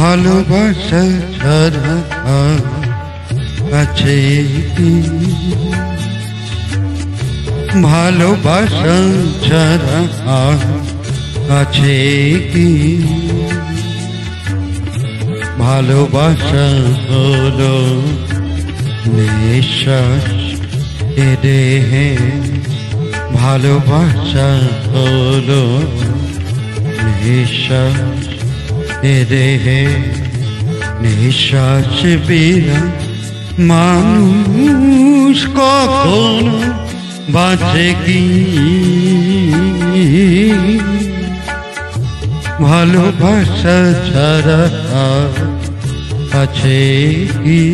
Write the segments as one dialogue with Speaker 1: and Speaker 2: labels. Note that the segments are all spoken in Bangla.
Speaker 1: ভালোবাসা ছাড়া আছে কি? ভালোবাসা ছাড়া আছে কি? ভালোবাসা হলো নিঃশ্বাস এ দেহে, ভালোবাসা হলো নিঃশ্বাস এ দেহে। নিঃশ্বাস বিনা মানুষ কখনো বাঁচে কি? ভালোবাসা ছাড়া আছে কি?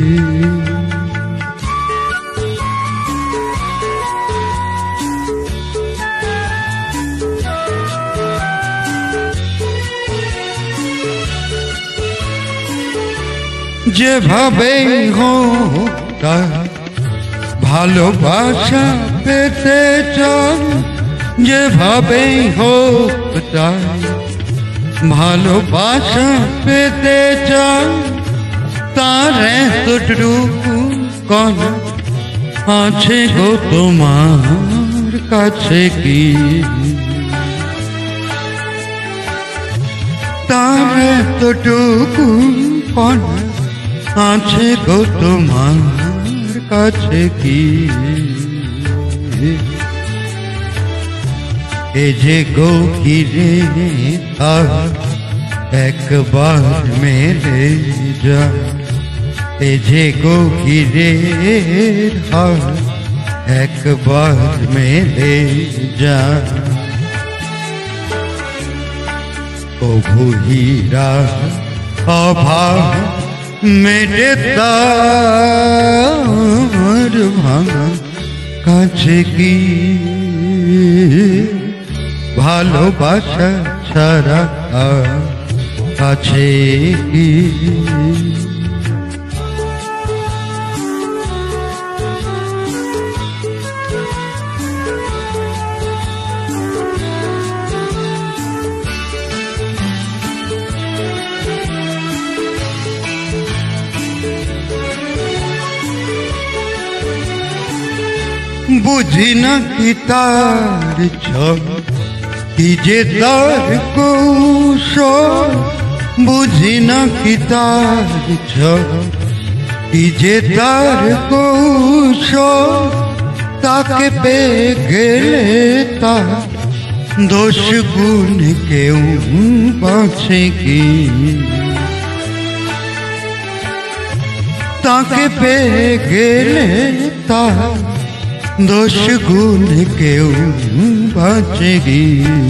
Speaker 1: যেভাবে হোক তার ভালোবাসা পেতে চান, যেভাবে হোক তার ভালোবাসা পেতে চান, তার এতটুকু কোন আছে গো তোমার কাছে কি? তার এতটুকু কোন আছে গো তোমার কাছে কি? এ যে গভীরে একবার মেলে যা, এ যে গভীরে একবার মেলে যা। কভু হীরা অভাব মেটে তার ভাঙা কাছে কি? ভালোবাসা ছাড়া আছে কি? বুঝি না কি তার কি যে তার কৌশল, বুঝি না কি তার কি যে তার কৌশল। তাকে পেয়ে গেলে তার দোষ গুণ কেউ বাঁচে কি? তাকে পেয়ে গেলে তার দোষ গুণ কেউ বাঁচে কি?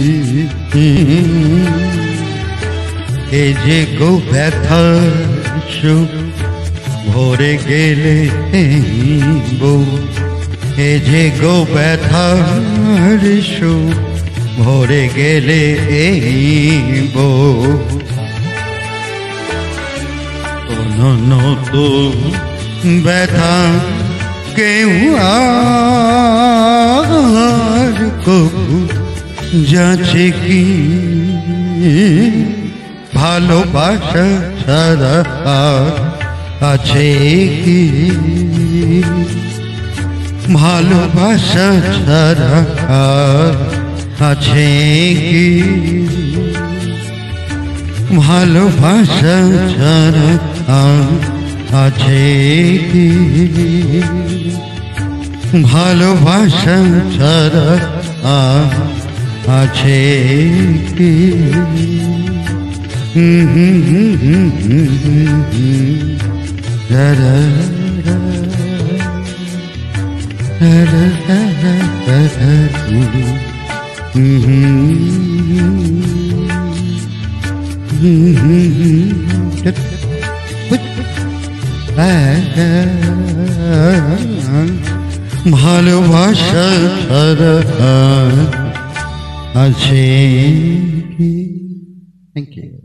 Speaker 1: এ যে গো ব্যথার সুখ ভরে গেলে বউ, এ যে গো ব্যথার সুখ ভরে গেলে বউ। কোন নতুন ব্যথা কেউ আর কবু যাচ্ছে কি? ভালোবাসা ছাড়া আছে কি? ভালোবাসা ছাড়া আছে কি? ভালোবাসা ছাড়া আছে কি? ভালোবাসা ছাড়া আছে কি? ভালোবাসা ছাড়া আছে কি? Thank you.